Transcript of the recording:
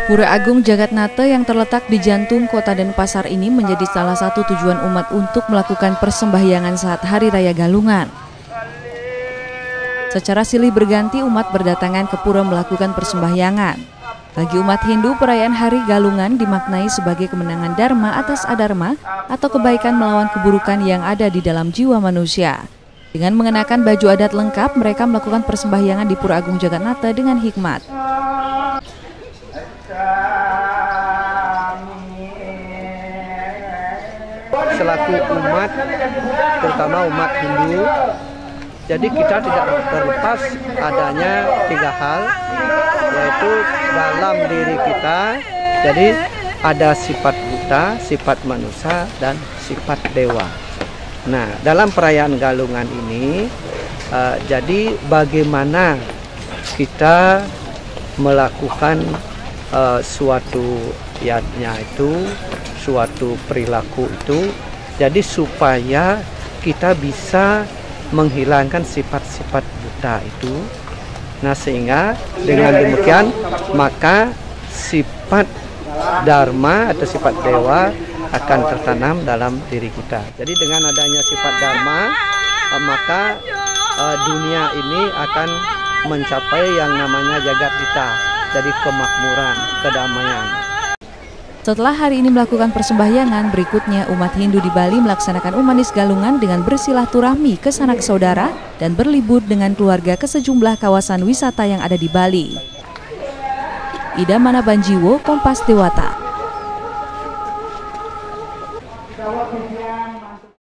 Pura Agung Jagatnata yang terletak di jantung kota Denpasar ini menjadi salah satu tujuan umat untuk melakukan persembahyangan saat Hari Raya Galungan. Secara silih berganti umat berdatangan ke pura melakukan persembahyangan. Bagi umat Hindu, perayaan Hari Galungan dimaknai sebagai kemenangan Dharma atas Adharma atau kebaikan melawan keburukan yang ada di dalam jiwa manusia. Dengan mengenakan baju adat lengkap, mereka melakukan persembahyangan di Pura Agung Jagatnata dengan hikmat. Selaku umat, terutama umat Hindu, jadi kita tidak terlepas adanya 3 hal, yaitu dalam diri kita, jadi ada sifat buta, sifat manusia, dan sifat dewa. Nah, dalam perayaan Galungan ini, jadi bagaimana kita melakukan suatu yatnya itu, suatu perilaku itu, jadi supaya kita bisa menghilangkan sifat-sifat buta itu. Nah, sehingga dengan demikian maka sifat Dharma atau sifat dewa akan tertanam dalam diri kita. Jadi dengan adanya sifat Dharma, maka dunia ini akan mencapai yang namanya Jagatdita, jadi kemakmuran, kedamaian. Setelah hari ini melakukan persembahyangan, berikutnya umat Hindu di Bali melaksanakan Umanis Galungan dengan bersilaturahmi ke sanak saudara dan berlibur dengan keluarga ke sejumlah kawasan wisata yang ada di Bali. Ida Manabanjiwo, Kompas Dewata.